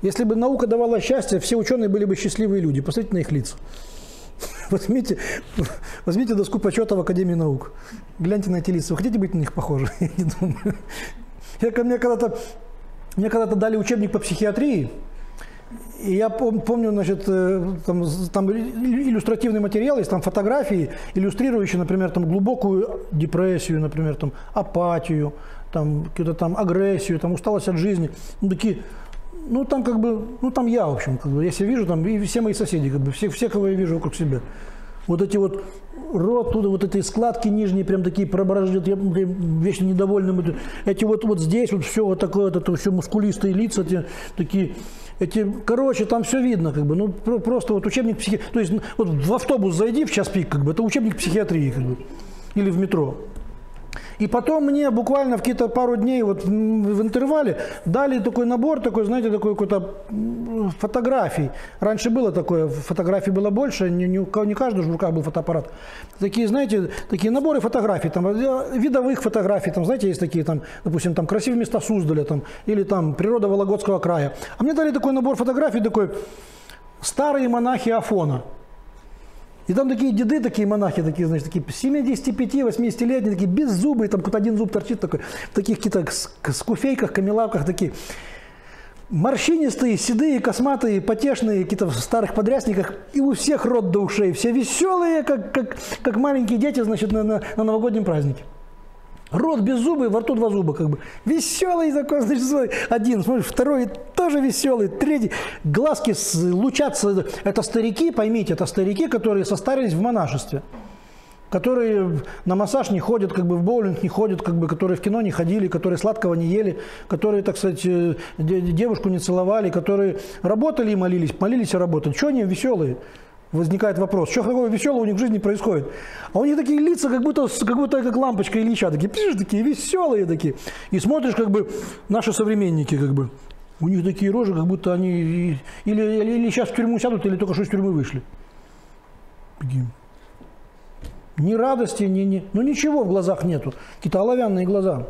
Если бы наука давала счастье, все ученые были бы счастливые люди. Посмотрите на их лица. Возьмите доску почета в Академии наук. Гляньте на эти лица. Вы хотите быть на них похожи? Я не думаю. Мне когда-то дали учебник по психиатрии. И я помню, значит, там иллюстративный материал, есть там фотографии, иллюстрирующие, например, там глубокую депрессию, например, там апатию, там какую-то там агрессию, там усталость от жизни. Ну, такие, ну там как бы, ну там я, в общем, как бы, я себя вижу, там и все мои соседи, как бы, все, кого я вижу вокруг себя. Вот эти вот рот, туда вот эти складки нижние, прям такие проборождают, я вечно недовольным. Эти вот здесь вот все вот такое, это все мускулистые лица, такие. Короче, там все видно, как бы, ну просто вот учебник психиатрии, то есть вот в автобус зайди в час пик, как бы, это учебник психиатрии, как бы, или в метро. И потом мне буквально в какие-то пару дней вот в интервале дали такой набор, такой, знаете, такой какой-то фотографий. Раньше было такое, фотографий было больше, не каждый в руках был фотоаппарат. Такие, знаете, такие наборы фотографий, там, видовых фотографий, там, знаете, есть такие, там, допустим, там красивые места Суздаля, там, или там природа Вологодского края. А мне дали такой набор фотографий, такой старые монахи Афона. И там такие деды, такие монахи, такие, значит, такие 75-80-летние, такие беззубые, там какой-то один зуб торчит такой, в таких каких-то скуфейках, камелавках, такие морщинистые, седые, косматые, потешные, какие-то в старых подрясниках, и у всех рот до ушей, все веселые, как маленькие дети, значит, на новогоднем празднике. Рот беззубый, во рту два зуба, как бы. Веселый такой, значит, один, смотришь, второй тоже веселый, третий. Глазки лучатся. Это старики, поймите, это старики, которые состарились в монашестве. Которые на массаж не ходят, как бы в боулинг не ходят, как бы, которые в кино не ходили, которые сладкого не ели, которые, так сказать, девушку не целовали, которые работали и молились и работали. Чего они веселые? Возникает вопрос, что такого веселого у них в жизни происходит. А у них такие лица, как будто как лампочка Ильича, такие веселые такие. И смотришь, как бы, наши современники, как бы, у них такие рожи, как будто они или сейчас в тюрьму сядут, или только что из тюрьмы вышли. Ни радости, ну ничего в глазах нету. Какие-то оловянные глаза.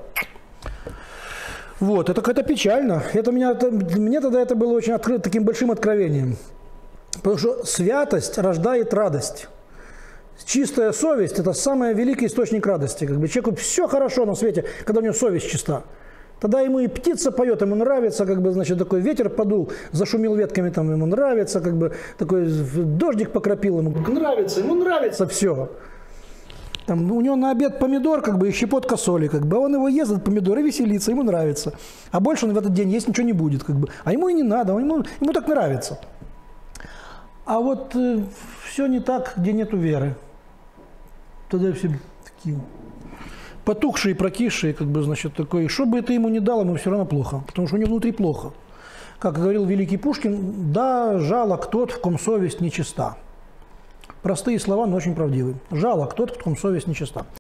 Вот, это печально. Мне тогда это было очень таким большим откровением. Потому что святость рождает радость. Чистая совесть – это самый великий источник радости. Как бы человеку все хорошо на свете, когда у него совесть чиста. Тогда ему и птица поет, ему нравится, как бы, значит, такой ветер подул, зашумел ветками, там, ему нравится, как бы, такой дождик покропил, ему нравится все. Там, у него на обед помидор, как бы, и щепотка соли, как бы, а он его ест, этот помидор, и веселится, ему нравится. А больше он в этот день есть ничего не будет, как бы. А ему и не надо, ему так нравится. А вот все не так, где нету веры. Тогда все такие потухшие, прокисшие, как бы, значит, такой. Что бы это ему не дало, ему все равно плохо, потому что у него внутри плохо. Как говорил великий Пушкин, да, жалок тот, в ком совесть нечиста. Простые слова, но очень правдивые. Жалок тот, в ком совесть нечиста.